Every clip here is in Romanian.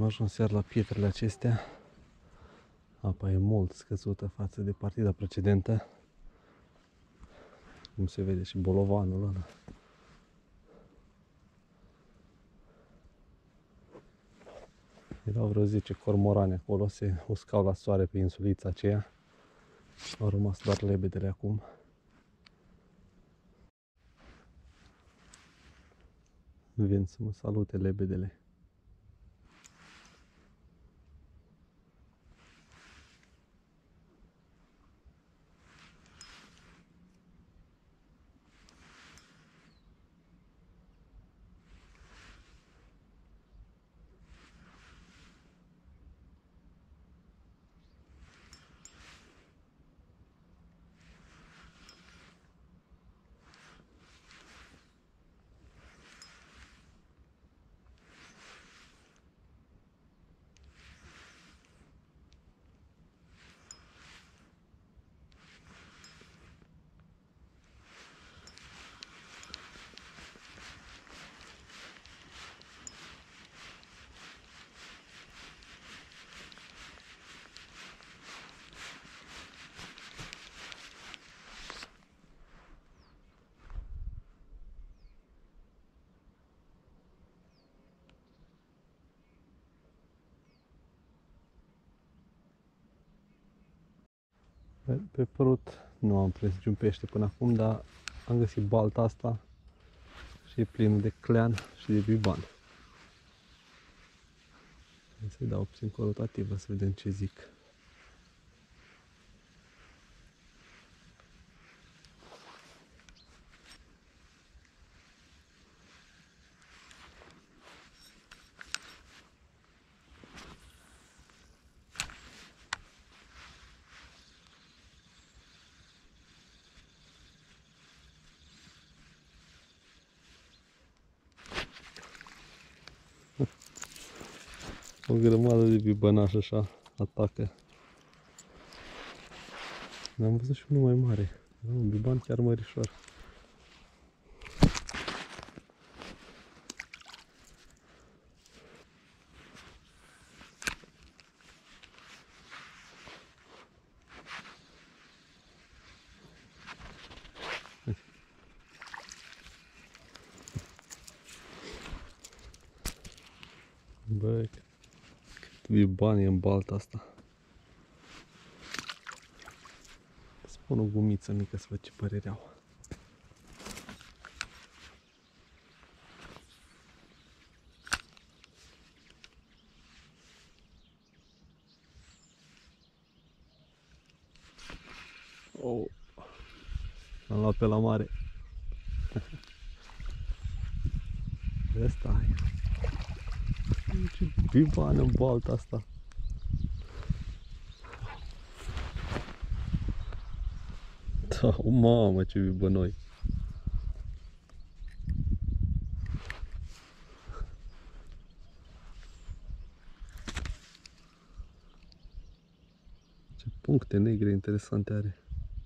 Am ajuns iar la pietrele acestea. Apa e mult scăzută față de partida precedentă. Cum se vede și bolovanul ăla. Erau vreo 10 cormorani acolo, se uscau la soare pe insulița aceea. Au rămas doar lebedele acum. Vin să mă salute lebedele. Pe prut nu am prins niciun pește până acum, dar am găsit balta asta și e plină de clean și de biban. Să-i dau puțin cu rotativă să vedem ce zic. O grămadă de bibănași așa atacă. Am văzut și unul mai mare. Era un biban chiar mărișor. Băi, cât biban e în balta asta. Spun o gumiță mică să văd ce părere au. Oh, am luat pe la mare. Ăsta e. Ce biban în balta asta. Da, mamă, ce bibănoi. Ce puncte negre interesante are.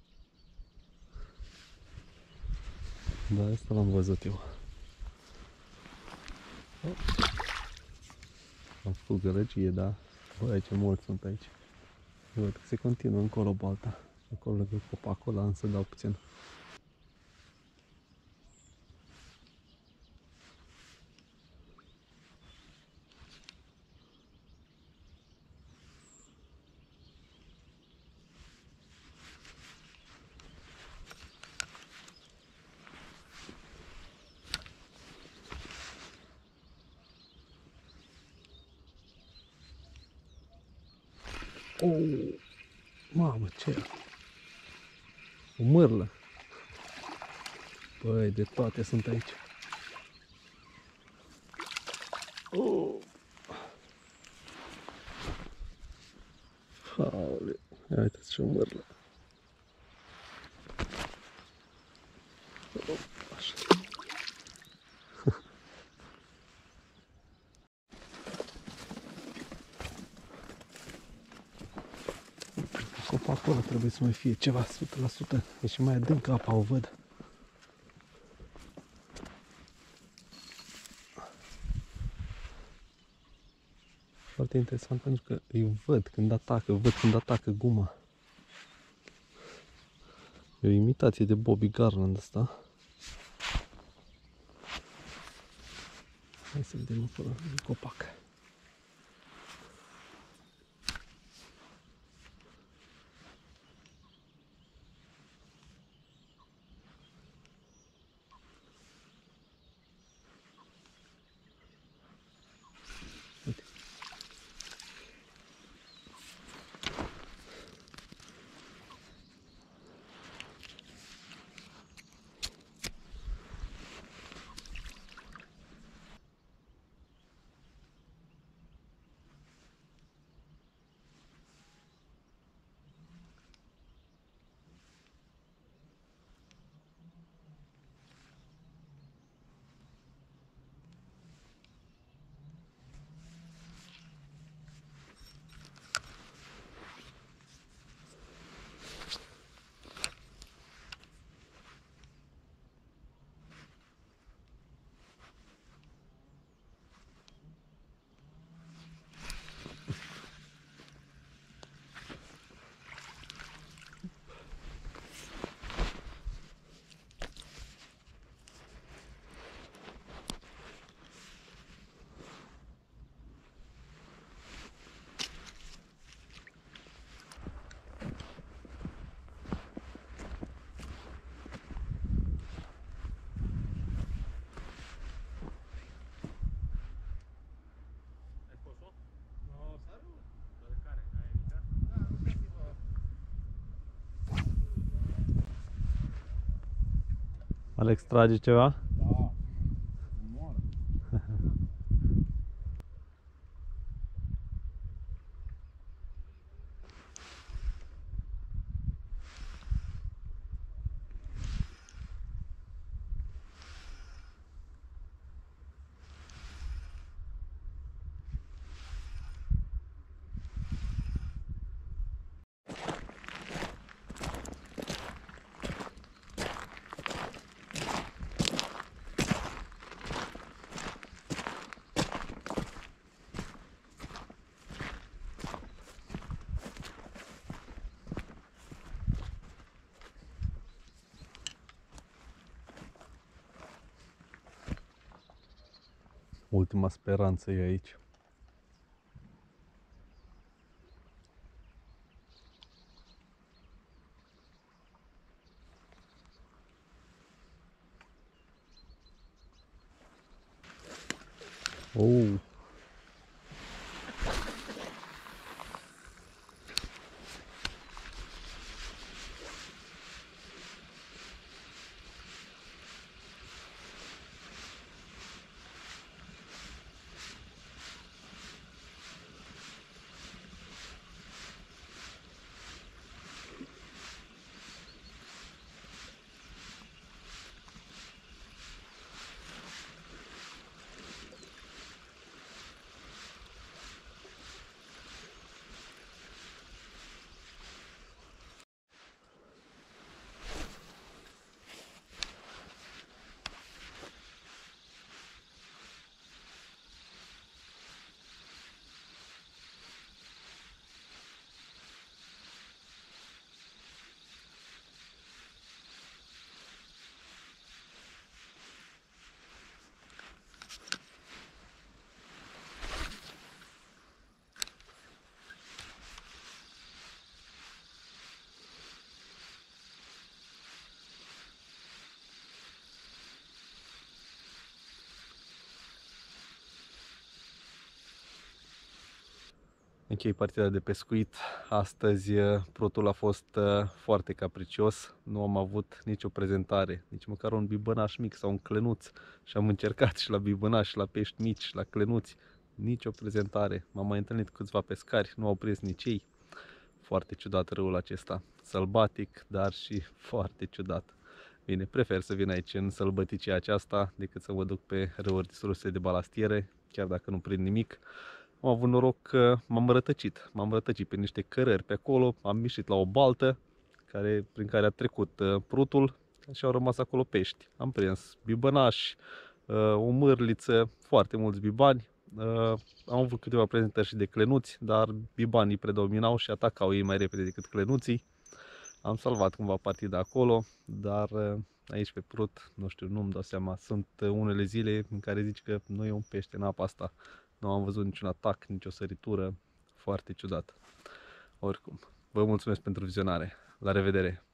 Da, asta l-am văzut eu. Am făcut gălăgie, da. Băi, ce mulți sunt aici. Văd că se continuă încolo balta. Acolo lângă copacul ăla, însă dau puțin. Oh, mamă, ce e? O mârlă. Băi, de toate sunt aici. Oh. Aoleu, ia uitați și o mârlă. Oh, așa. Copacul ăla trebuie să mai fie ceva 100%. E și mai adâncă apa, o văd. foarte interesant pentru că îi văd când atacă guma. E o imitație de Bobby Garland asta. Hai să vedem acolo în copac. Uite. Alex trage ceva? Da, umor. Ultima speranță e aici. Oh. Închei partida de pescuit. Astăzi prutul a fost foarte capricios. Nu am avut nicio prezentare, nici măcar un bibănaș mic sau un clenuț. Și am încercat și la bibănaș, și la pești mici, și la clenuți. Nicio prezentare. M-am mai întâlnit cu câțiva pescari, nu au prins nici ei. Foarte ciudat râul acesta. Sălbatic, dar și foarte ciudat. Bine, prefer să vin aici în sălbăticia aceasta decât să mă duc pe râuri distruse de balastiere, chiar dacă nu prind nimic. Am avut noroc că m-am rătăcit pe niște cărări pe acolo, am ieșit la o baltă prin care a trecut prutul și au rămas acolo pești. Am prins bibănași, o mârliță, foarte mulți bibani, Am avut câteva prezentări și de clenuți, dar bibanii predominau și atacau ei mai repede decât clenuții. Am salvat cumva partida acolo, dar aici pe Prut, nu știu, nu-mi dau seama. Sunt unele zile în care zici că nu e un pește în apa asta. Nu am văzut niciun atac, nicio săritură. Foarte ciudat. Oricum, vă mulțumesc pentru vizionare. La revedere!